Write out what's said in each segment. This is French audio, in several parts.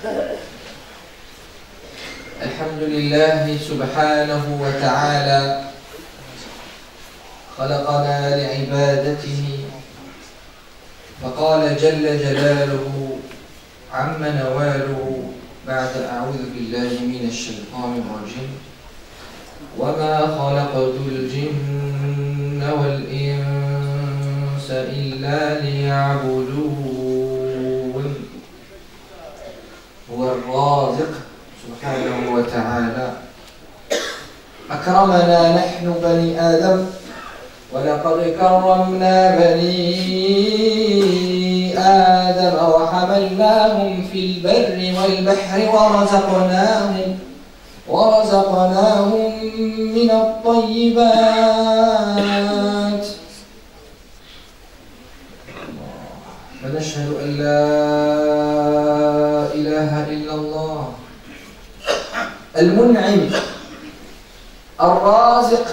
الحمد لله سبحانه وتعالى خلقنا لعبادته، فقال جل جلاله عم نواله بعد أعوذ بالله من الشيطان الرجيم: وما خلقت الجن والإنس إلا ليعبدون. هو الرازق سبحانه وتعالى، أكرمنا نحن بني آدم، ولقد كرمنا بني آدم وحملناهم في البر والبحر ورزقناهم من الطيبات، ونشهد أن لا إله إلا الله المنعم الرازق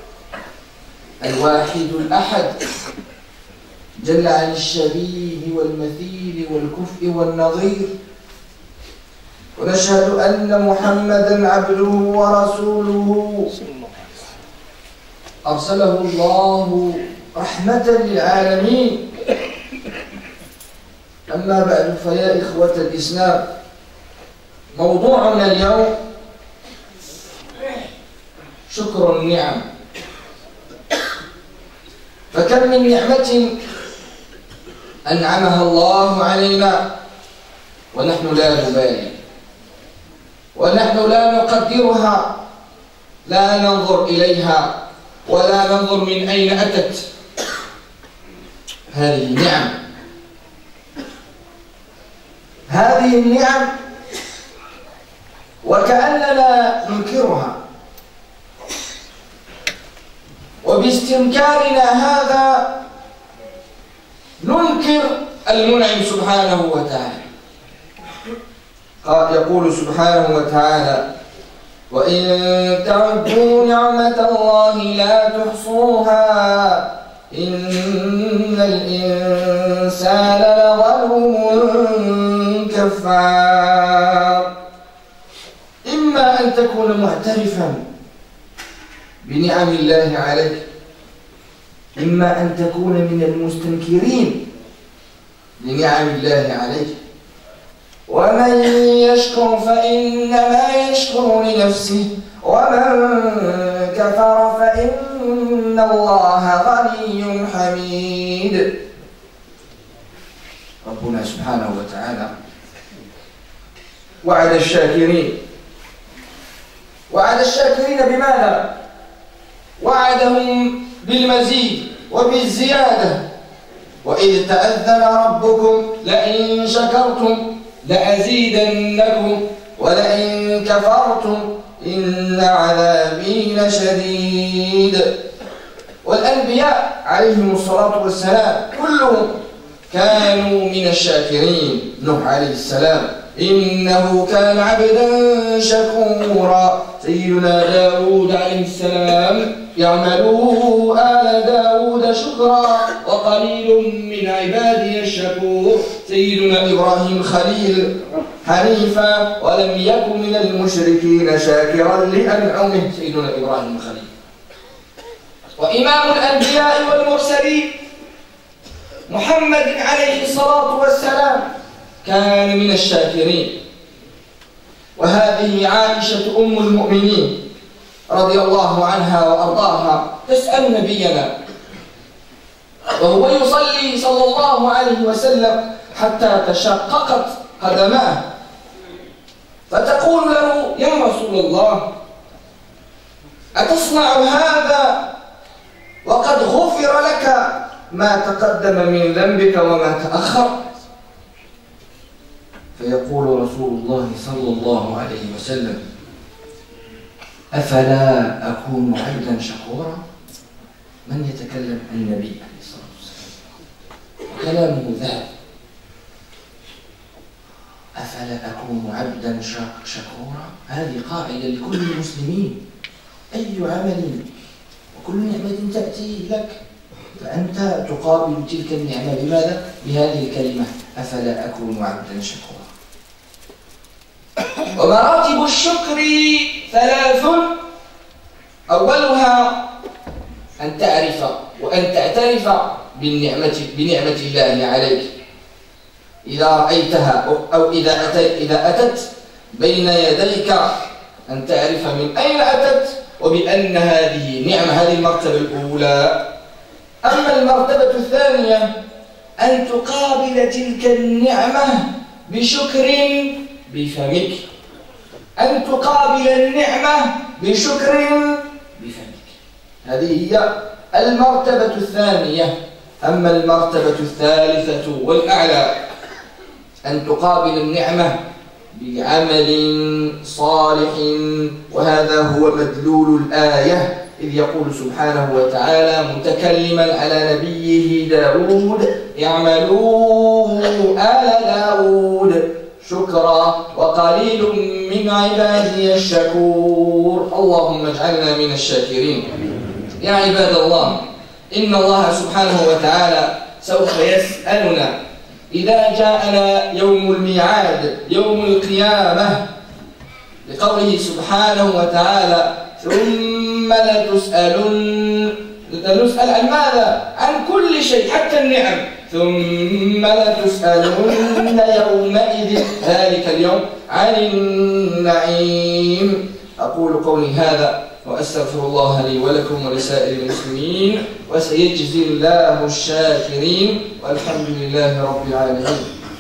الواحد الأحد، جل عن الشبيه والمثيل والكفء والنظير. ونشهد أن محمدًا عبده ورسوله أرسله الله رحمة للعالمين. أما بعد، فيا إخوة الإسلام، موضوعنا اليوم شكر النعم. فكم من نعمة أنعمها الله علينا ونحن لا نبالي، ونحن لا نقدرها، لا ننظر إليها ولا ننظر من أين أتت هذه النعم. هذه النعم وكأننا ننكرها، وباستنكارنا هذا ننكر المنعم سبحانه وتعالى. يقول سبحانه وتعالى: وإن تعدوا نعمة الله لا تحصوها إن الإنسان لظلوم كفار. إما أن تكون معترفا بنعم الله عليك، إما أن تكون من المستنكرين لنعم الله عليك. ومن يشكر فإنما يشكر لنفسه، ومن كفر فإن الله غني حميد. ربنا سبحانه وتعالى وعد الشاكرين بماذا؟ وعدهم بالمزيد وبالزيادة. وإذ تأذن ربكم لئن شكرتم لأزيدنكم ولئن كفرتم إن عذابي لشديد. والأنبياء عليهم الصلاة والسلام كلهم كانوا من الشاكرين. نوح عليه السلام: إنه كان عبدا شكورا. سيدنا داود عليه السلام: يعملوا آل داود شكرا وقليل من عبادي الشكور. سيدنا إبراهيم خليل حنيفا ولم يكن من المشركين شاكرا لأنعمه. سيدنا إبراهيم خليل. وإمام الأنبياء والمرسلين محمد عليه الصلاة والسلام كان من الشاكرين. وهذه عائشة أم المؤمنين رضي الله عنها وأرضاها تسأل نبينا وهو يصلي صلى الله عليه وسلم حتى تشققت قدماه، فتقول له: يا رسول الله، أتصنع هذا وقد غفر لك ما تقدم من ذنبك وما تأخر؟ فيقول رسول الله صلى الله عليه وسلم: أفلا أكون عبدا شكورا؟ من يتكلم عن النبي عليه الصلاة والسلام وكلامه ذهب. أفلا أكون عبدا شكورا؟ هذه قاعدة لكل المسلمين. أي عمل وكل نعمة تأتي لك فأنت تقابل تلك النعمة بماذا؟ بهذه الكلمة: أفلا أكون عبدا شكورا. ومراتب الشكر ثلاث أولها أن تعرف وأن تعترف بنعمة الله عليك إذا رأيتها أو إذا أتت بين يديك، أن تعرف من أين أتت وبأن هذه نعمة. هذه المرتبة الأولى. أما المرتبة الثانية أن تقابل تلك النعمة بشكر بفمك، أن تقابل النعمة بشكر بفمك. هذه هي المرتبة الثانية. أما المرتبة الثالثة والأعلى أن تقابل النعمة بعمل صالح، وهذا هو مدلول الآية، إذ يقول سبحانه وتعالى متكلما على نبيه داود: اعملوا آل داود شكرا وقليل من عبادي الشكور. اللهم اجعلنا من الشاكرين. يا عباد الله، إن الله سبحانه وتعالى سوف يسألنا إذا جاءنا يوم الميعاد، يوم القيامة، لقوله سبحانه وتعالى: ثم لنسأل عن ماذا؟ عن كل شيء حتى النعم. ثم لتسألن يومئذ ذلك اليوم عن النعيم. أقول قولي هذا وأستغفر الله لي ولكم ولسائر المسلمين، وسيجزي الله الشاكرين، والحمد لله رب العالمين.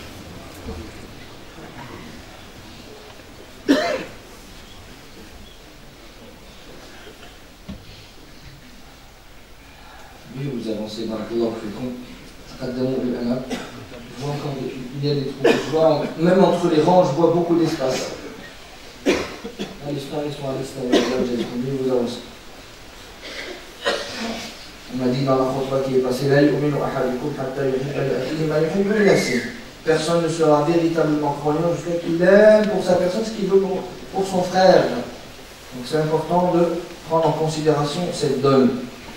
Vous avancez dans le je vois encore il y a des trous. Je vois, même entre les rangs, je vois beaucoup d'espace. Les frères ils sont à l'extérieur, vous avancez. On m'a dit dans la khutba qui est passée là, personne ne sera véritablement croyant jusqu'à qu'il aime pour sa personne ce qu'il veut pour son frère. Donc c'est important de prendre en considération cette donne.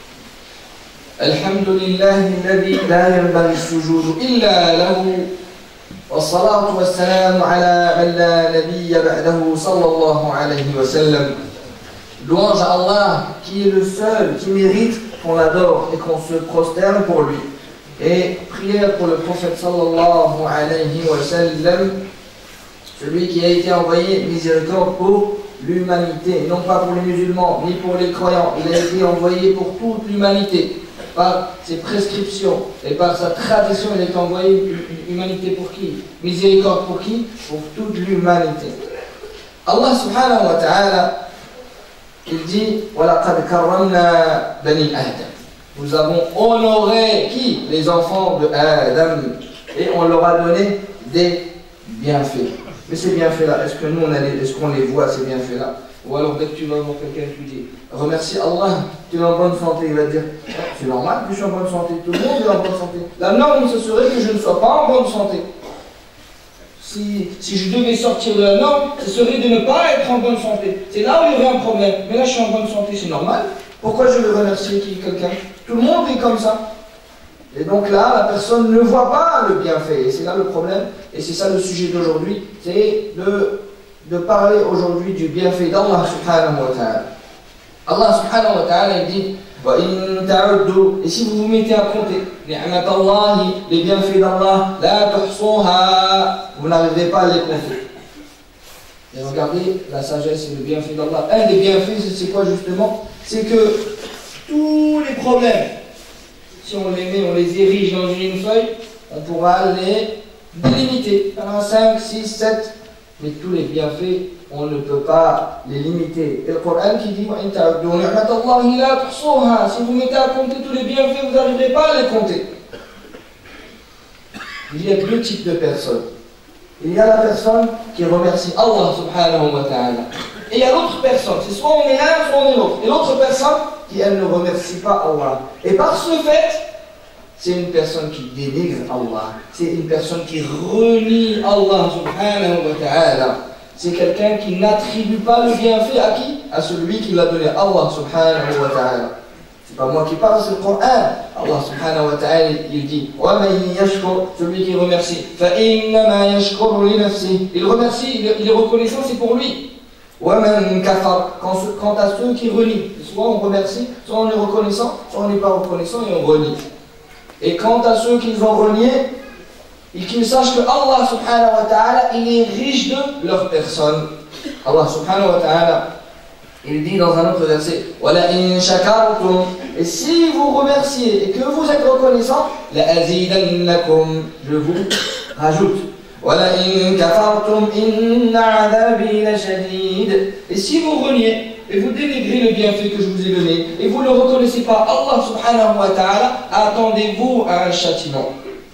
الحمد لله الذي لا ينبغي السجود إلا له، والصلاة والسلام على من لا نبي بعده صلى الله عليه وسلم. Louange à Allah qui est le seul qui mérite qu'on l'adore et qu'on se prosterne pour lui. Et prière pour le prophète sallallahu alayhi wa sallam, celui qui a été envoyé miséricorde pour l'humanité, non pas pour les musulmans ni pour les croyants. Il a été envoyé pour toute l'humanité. Par ses prescriptions et par sa tradition, il est envoyé l'humanité pour qui? Miséricorde pour qui? Pour toute l'humanité. Allah subhanahu wa ta'ala, il dit: وَلَقَدْ كَرَّمْنَا بَنِي آدَمَ. Nous avons honoré qui? Les enfants de Adam. Et on leur a donné des bienfaits. Mais ces bienfaits-là, est-ce qu'on les voit, ces bienfaits-là? Ou alors dès que tu vas voir quelqu'un, tu dis remercie Allah, tu es en bonne santé, il va te dire c'est normal que je suis en bonne santé, tout le monde est en bonne santé. La norme ce serait que je ne sois pas en bonne santé. Si je devais sortir de la norme, ce serait de ne pas être en bonne santé. C'est là où il y aurait un problème. Mais là je suis en bonne santé, c'est normal. Pourquoi je vais remercier quelqu'un? Tout le monde est comme ça. Et donc là, la personne ne voit pas le bienfait. Et c'est là le problème. Et c'est ça le sujet d'aujourd'hui. C'est de parler aujourd'hui du bienfait d'Allah subhanahu wa ta'ala. Allah subhanahu wa ta'ala dit: et si vous vous mettez à compter les bienfaits d'Allah, vous n'arrivez pas à les compter. Et regardez la sagesse et le bienfait d'Allah. Un des bienfaits, c'est quoi justement? C'est que tous les problèmes, si on les met, on les érige dans une feuille, on pourra les délimiter. Il y en a 5, 6, 7. Mais tous les bienfaits, on ne peut pas les limiter. Et le Coran qui dit: si vous mettez à compter tous les bienfaits, vous n'arriverez pas à les compter. Il y a deux types de personnes. Il y a la personne qui remercie Allah subhanahu wa ta'ala. Et il y a l'autre personne. C'est soit on est l'un, soit on est l'autre. Et l'autre personne qui, elle, ne remercie pas Allah. Et par ce fait, c'est une personne qui dénigre Allah. C'est une personne qui renie Allah subhanahu wa ta'ala. C'est quelqu'un qui n'attribue pas le bienfait à qui? À celui qui l'a donné, Allah subhanahu wa ta'ala. C'est pas moi qui parle, c'est le Coran. Allah subhanahu wa ta'ala, il dit وَمَنْ يَشْكُرْ, celui qui remercie, فَإِنَّمَا يَشْكُرُ لِنَفْسِهِ, il remercie, il est reconnaissant, c'est pour lui. وَمَنْ كَفَرْ, quant à ceux qui renient, soit on remercie, soit on est reconnaissant, soit on n'est pas reconnaissant et on renie. Et quant à ceux qui ont renié, et qu'ils sachent que Allah subhanahu wa ta'ala, il est riche de leur personne. Allah subhanahu wa ta'ala, il dit dans un autre verset وَلَئِن شَكَرْتُمْ, et si vous remerciez et que vous êtes reconnaissant, لَأَزِيدَنَّكُمْ, je vous rajoute. وَلَئِن كَفَرْتُمْ إِنَّ عَذَابِي لَشَدِيدٌ, et si vous reniez et vous dénigrez le bienfait que je vous ai donné et vous ne le reconnaissez pas, Allah subhanahu wa ta'ala, attendez-vous à un châtiment.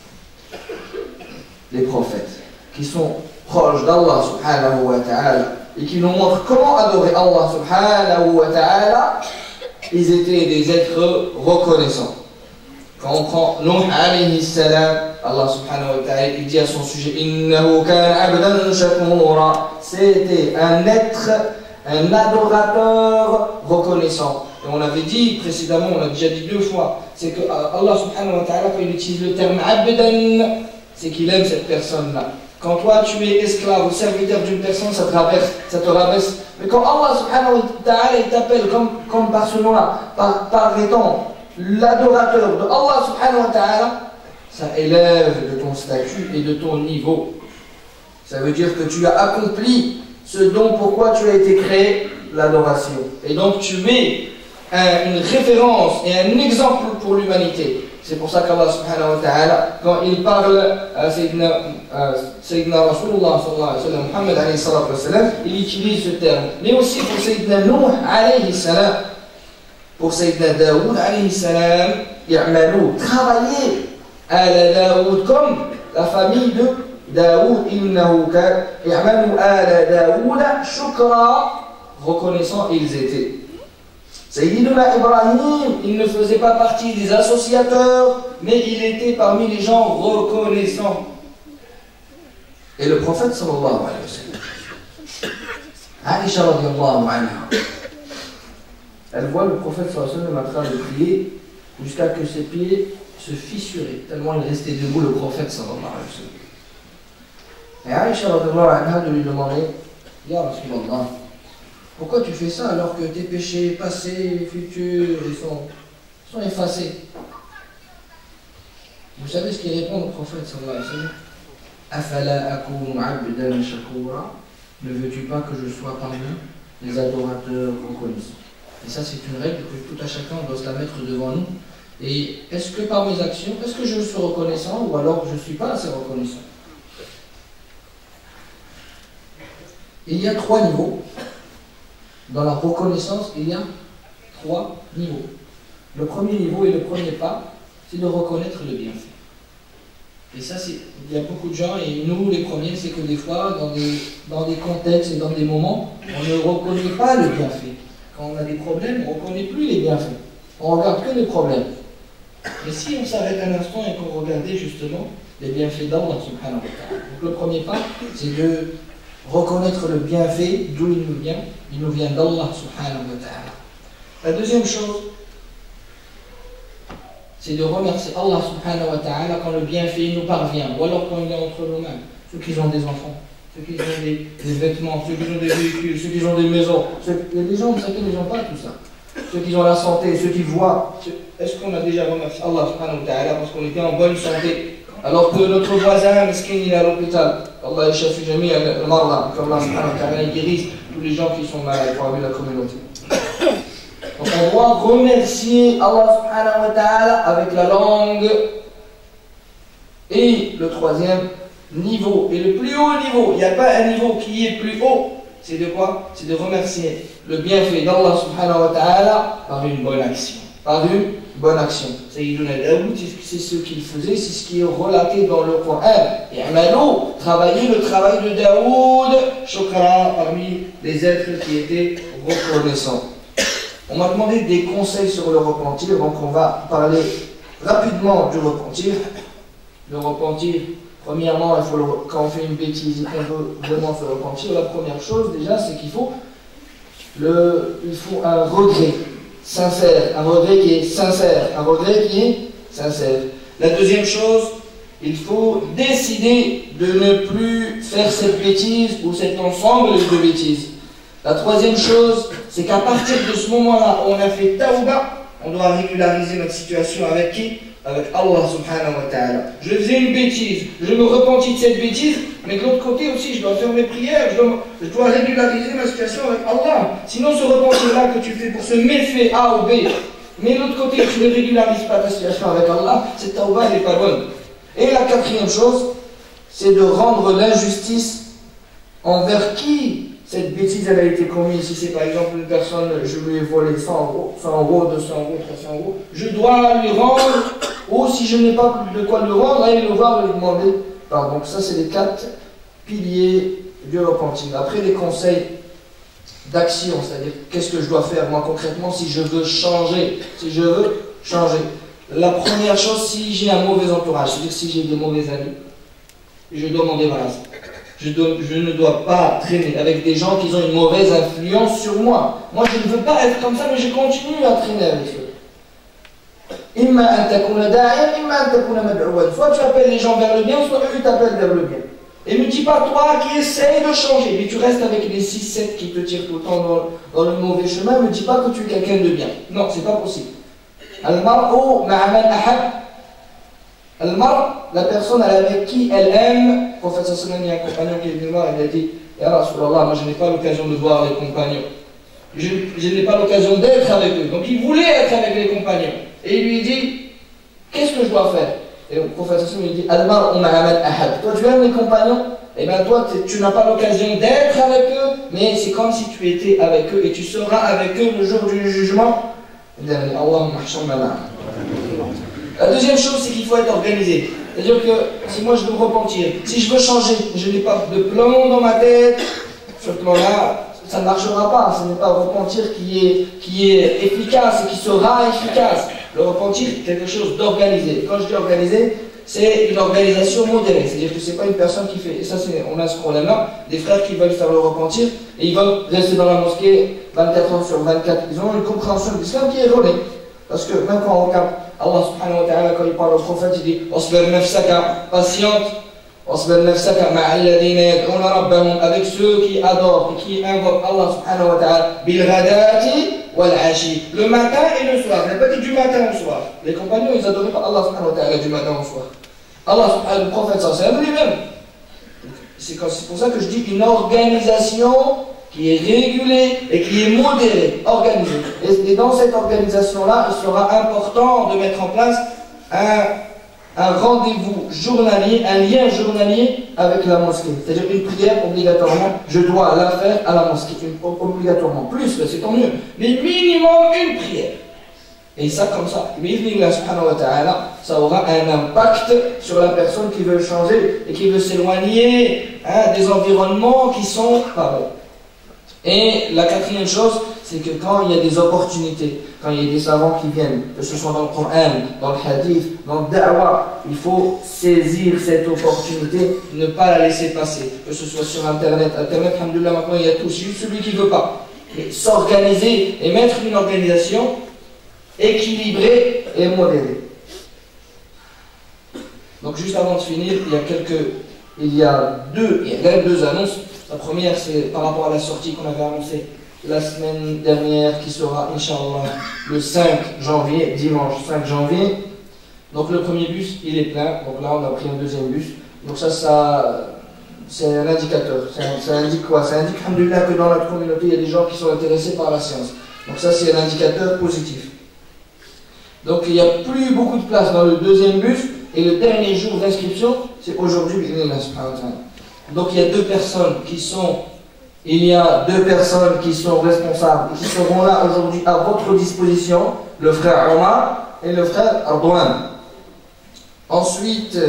Les prophètes qui sont proches d'Allah subhanahu wa ta'ala et qui nous montrent comment adorer Allah subhanahu wa ta'ala, ils étaient des êtres reconnaissants. Quand on prend Nuh alayhi salam, Allah subhanahu wa ta'ala, il dit à son sujet innahu kana abdan shakura, c'était un être, un adorateur reconnaissant. Et on avait dit précédemment, on l'a déjà dit 2 fois, c'est que Allah subhanahu wa ta'ala, quand il utilise le terme abdan, c'est qu'il aime cette personne-là. Quand toi tu es esclave ou serviteur d'une personne, ça te rabaisse. Mais quand Allah subhanahu wa ta'ala t'appelle comme par ce nom-là, par étant l'adorateur de Allah subhanahu wa ta'ala, ça élève de ton statut et de ton niveau. Ça veut dire que tu as accompli ce dont pourquoi tu as été créé, l'adoration. Et donc tu es une référence et un exemple pour l'humanité. C'est pour ça qu'Allah subhanahu wa ta'ala, quand il parle à Sayyidina Rasulullah sallallahu alayhi wa sallam, Muhammad alayhi salatu wa sallam, il utilise ce terme. Mais aussi pour Sayyidina Nuh alayhi salam, pour Sayyidina Daoud alayhi salam, i'malou, travaillez à la Daoud comme la famille de Daoud, innahu kana, i'malou à la Daoud, shukra, reconnaissant ils étaient. Sayyidina Ibrahim, il ne faisait pas partie des associateurs, mais il était parmi les gens reconnaissants. Et le prophète sallallahu alayhi wa sallam, Aïcha radiallahu anha, elle voit le prophète sallallahu alayhi wa sallam en train de prier jusqu'à que ses pieds se fissuraient, tellement il restait debout le prophète sallallahu alayhi wa sallam. Et Aïcha radiallahu anha de lui demander, Ya Rasulallah, pourquoi tu fais ça alors que tes péchés passés, futurs, ils sont effacés? Vous savez ce qu'il répond au prophète sallallahu alayhi wa sallam? Afala akunu abdan shakura, ne veux-tu pas que je sois parmi les adorateurs reconnaissants? Et ça c'est une règle que tout à chacun doit se la mettre devant nous. Et est-ce que par mes actions, est-ce que je suis reconnaissant ou alors je ne suis pas assez reconnaissant? Il y a 3 niveaux. Dans la reconnaissance, il y a 3 niveaux. Le premier niveau et le premier pas, c'est de reconnaître le bienfait. Et ça, il y a beaucoup de gens, et nous les premiers, c'est que des fois, dans des contextes et dans des moments, on ne reconnaît pas le bienfait. Quand on a des problèmes, on ne reconnaît plus les bienfaits. On ne regarde que les problèmes. Mais si on s'arrête un instant et qu'on regardait justement les bienfaits d'Allah subhanahu wa ta'ala. Donc le premier pas, c'est de reconnaître le bienfait, d'où il nous vient. Il nous vient d'Allah subhanahu wa ta'ala. La deuxième chose, c'est de remercier Allah subhanahu wa ta'ala quand le bienfait nous parvient, ou alors quand il est entre nos mains. Ceux qui ont des enfants, ceux qui ont des vêtements, ceux qui ont des véhicules, ceux qui ont des maisons. Il y a des gens, vous savez, ils n'ont pas tout ça. Ceux qui ont la santé, ceux qui voient. Est-ce qu'on a déjà remercié Allah subhanahu wa ta'ala parce qu'on était en bonne santé, alors que notre voisin, miskin, il est à l'hôpital? Allah yashafi jami al-marda, que Allah subhanahu wa ta'ala guérisse tous les gens qui sont malades parmi la communauté. Donc on doit remercier Allah subhanahu wa ta'ala avec la langue. Et le troisième niveau, et le plus haut niveau, il n'y a pas un niveau qui est plus haut, c'est de quoi? C'est de remercier le bienfait d'Allah subhanahu wa ta'ala par une bonne action. Par une bonne action. Sayyiduna Daoud, c'est ce qu'il faisait, c'est ce qui est relaté dans le Coran. Et Amalou, travailler le travail de Daoud, Shukra, parmi les êtres qui étaient reconnaissants. On m'a demandé des conseils sur le repentir, donc on va parler rapidement du repentir. Le repentir, premièrement, quand on fait une bêtise, on veut vraiment se repentir, la première chose déjà, c'est qu'il faut un regret. sincère, un regret qui est sincère, un regret qui est sincère. La deuxième chose, il faut décider de ne plus faire cette bêtise ou cet ensemble de bêtises. La troisième chose, c'est qu'à partir de ce moment-là, on a fait tawba, on doit régulariser notre situation avec qui? Avec Allah subhanahu wa ta'ala. Je faisais une bêtise, je me repentis de cette bêtise, mais de l'autre côté aussi, je dois faire mes prières, je dois régulariser ma situation avec Allah. Sinon, ce repentir-là que tu fais pour ce méfait A ou B, mais de l'autre côté, tu ne régularises pas ta situation avec Allah, cette tawba, elle n'est pas bonne. Et la quatrième chose, c'est de rendre l'injustice envers qui cette bêtise elle a été commise. Si c'est par exemple une personne, je lui ai volé 100 euros, 200 euros, 300 euros, je dois lui rendre, ou si je n'ai pas de quoi lui rendre, aller le voir et lui demander pardon. Donc ça c'est les 4 piliers du repentir. Après les conseils d'action, c'est-à-dire qu'est-ce que je dois faire moi concrètement si je veux changer, La première chose, si j'ai un mauvais entourage, c'est-à-dire si j'ai des mauvais amis, je dois m'en débarrasser. Je ne dois pas traîner avec des gens qui ont une mauvaise influence sur moi. Moi, je ne veux pas être comme ça, mais je continue à traîner avec eux. Soit tu appelles les gens vers le bien, soit eux t'appellent vers le bien. Et ne dis pas toi qui essayes de changer, mais tu restes avec les 6-7 qui te tirent tout le temps dans le mauvais chemin. Ne dis pas que tu es quelqu'un de bien. Non, c'est pas possible. Al-mar'u ma'aman ahab. Al-mar', la personne avec qui elle aime. Le prophète sallallahu alayhi wa sallam, il y a un compagnon qui est venu voir, il a dit Ya Rasulallah, moi je n'ai pas l'occasion de voir les compagnons. Je n'ai pas l'occasion d'être avec eux. Donc il voulait être avec les compagnons. Et il lui dit qu'est-ce que je dois faire? Et le prophète sallallahu alayhi wa sallam, il dit Al-mar'u ma'aman ahab. Toi tu aimes les compagnons? Eh bien toi tu n'as pas l'occasion d'être avec eux, mais c'est comme si tu étais avec eux et tu seras avec eux le jour du jugement. La deuxième chose, c'est qu'il faut être organisé. C'est-à-dire que si moi je veux me repentir, si je veux changer, je n'ai pas de plan dans ma tête, sur ce plan-là, ça ne marchera pas. Ce n'est pas un repentir qui est efficace et qui sera efficace. Le repentir, c'est quelque chose d'organisé. Quand je dis organisé, c'est une organisation modérée. C'est-à-dire que ce n'est pas une personne qui fait, et ça on a ce problème-là, des frères qui veulent faire le repentir, et ils veulent rester dans la mosquée 24 heures sur 24. Ils ont une compréhension de l'islam qui est erronée. Parce que même quand on regarde Allah subhanahu wa ta'ala, quand il parle au prophète, il dit Osbir nafsaka, patiente, Osbir nafsaka ma'alladina yad'una rabbahum, avec ceux qui adorent et qui invoquent Allah subhanahu wa ta'ala, bil ghadati wal ashi, le matin et le soir. Il n'a pas dit du matin au soir. Les compagnons, ils adoraient pas Allah subhanahu wa ta'ala du matin au soir. Allah subhanahu, le prophète sallallahu alayhi wa sallam lui-même. C'est pour ça que je dis une organisation qui est régulée et qui est modérée, organisée. Et dans cette organisation-là, il sera important de mettre en place un rendez-vous journalier, un lien journalier avec la mosquée. C'est-à-dire une prière obligatoirement, je dois la faire à la mosquée, obligatoirement. Plus, c'est tant mieux. Mais minimum une prière. Et ça, comme ça, ça aura un impact sur la personne qui veut changer et qui veut s'éloigner des environnements qui sont pas bons. Et la quatrième chose, c'est que quand il y a des opportunités, quand il y a des savants qui viennent, que ce soit dans le Coran, dans le hadith, dans le da'wah, il faut saisir cette opportunité, ne pas la laisser passer. Que ce soit sur Internet. Internet, alhamdoulilah, maintenant il y a tout, c'est juste celui qui ne veut pas. Mais s'organiser et mettre une organisation équilibrée et modérée. Donc juste avant de finir, il y a deux annonces. La première, c'est par rapport à la sortie qu'on avait annoncée la semaine dernière, qui sera, Inch'Allah, le 5 janvier, dimanche 5 janvier. Donc le premier bus, il est plein. Donc là, on a pris un deuxième bus. Donc ça c'est un indicateur. Ça indique quoi? Ça indique, alhamdoulilah, que dans notre communauté, il y a des gens qui sont intéressés par la science. Donc ça, c'est un indicateur positif. Donc il n'y a plus beaucoup de place dans le deuxième bus. Et le dernier jour d'inscription, c'est aujourd'hui. Donc il y a deux personnes qui sont responsables et qui seront là aujourd'hui à votre disposition, le frère Omar et le frère Ardouane. Ensuite,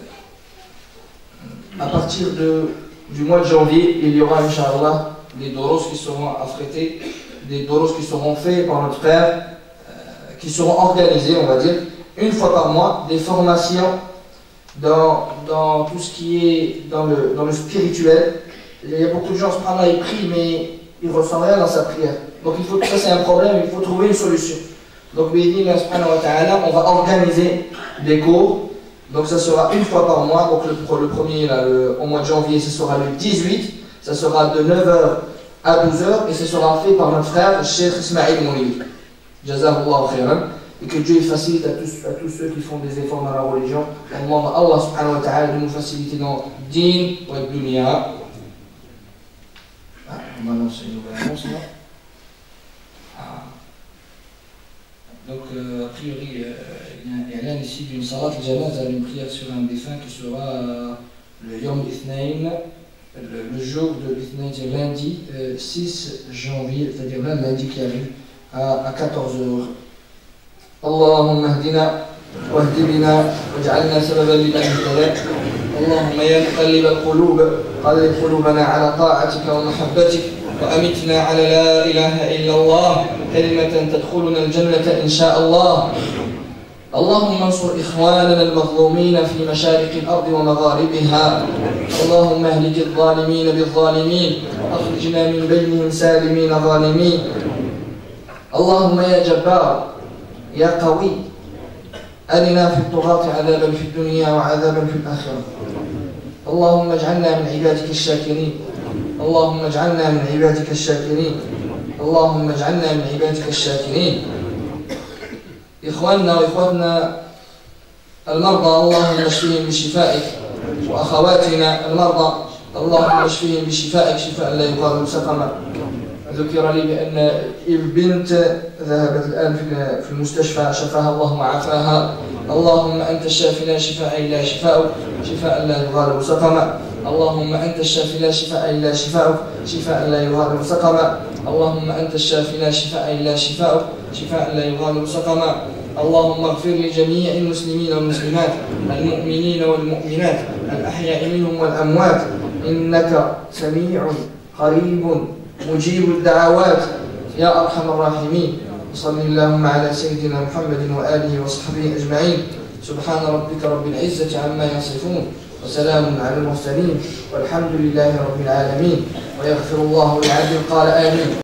à partir du mois de janvier, il y aura, Inch'Allah, des doros qui seront affrétés, des doros qui seront faits par notre frère, qui seront organisés, on va dire, une fois par mois, des formations dans tout ce qui est dans le spirituel. Il y a beaucoup de gens, subhanallah, ils prient, mais il ne ressent rien dans sa prière. Donc ça c'est un problème, il faut trouver une solution. Donc on va organiser des cours. Donc ça sera une fois par mois. Donc le premier là, au mois de janvier, ce sera le 18. Ça sera de 9h à 12h et ce sera fait par notre frère Cheikh Ismaïl Mounir. Jazahullah khairan. Et que Dieu facilite à tous ceux qui font des efforts dans la religion. Allah subhanahu wa ta'ala de nous faciliter dans din wa dunya. On va annoncer une nouvelle annonce là. Donc, a priori, il y a l'un ici d'une salat al-janaza, une prière sur un défunt qui sera le Yom Ithnain, le jour de l'Ithnain, c'est lundi 6 janvier, c'est-à-dire lundi qui arrive à 14h. اللهم اهدنا واهد بنا واجعلنا سببا لمن اهتدى اللهم يا مقلب القلوب قلب قلوبنا على طاعتك ومحبتك وأمتنا على لا إله إلا الله كلمة تدخلنا الجنة إن شاء الله اللهم انصر إخواننا المظلومين في مشارق الأرض ومغاربها اللهم اهلك الظالمين بالظالمين أخرجنا من بينهم سالمين ظالمين اللهم يا جبار يا قوي أرنا في الطغاة عذابا في الدنيا وعذابا في الآخرة اللهم اجعلنا من عبادك الشاكرين اللهم اجعلنا من عبادك الشاكرين اللهم اجعلنا من عبادك الشاكرين إخواننا وإخواتنا المرضى اللهم اشفهم بشفائك وأخواتنا المرضى اللهم اشفهم بشفائك شفاء لا يغادر سقما ذكر لي بأن البنت ذهبت الآن في المستشفى شفاها الله وعافاها اللهم أنت الشافي لا شفاء إلا شفاؤك شفاء لا يغادر سقما اللهم أنت الشافي لا شفاء إلا شفاؤك شفاء لا يغادر سقما اللهم أنت الشافي لا شفاء إلا شفاؤك شفاء لا يغادر سقما اللهم اغفر لجميع المسلمين والمسلمات المؤمنين والمؤمنات الأحياء منهم والأموات إنك سميع قريب مجيب الدعوات يا أرحم الراحمين صلى اللهم على سيدنا محمد وآله وصحبه أجمعين سبحان ربك رب العزة عما يصفون وسلام على المرسلين والحمد لله رب العالمين ويغفر الله للعبد قال آمين.